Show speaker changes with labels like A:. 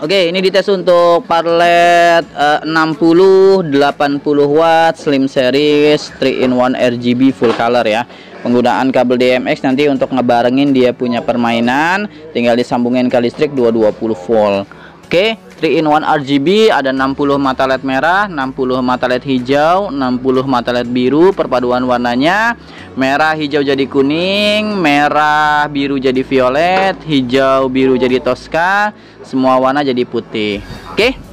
A: Oke, ini dites untuk parlet 60 80 watt slim series 3-in-1 RGB full color ya. Penggunaan kabel DMX nanti untuk ngebarengin dia punya permainan, tinggal disambungin ke listrik 220 volt. Oke, 3-in-1 RGB, ada 60 mata LED merah, 60 mata LED hijau, 60 mata LED biru. Perpaduan warnanya merah hijau jadi kuning, merah biru jadi violet, hijau biru jadi Tosca, semua warna jadi putih. Oke.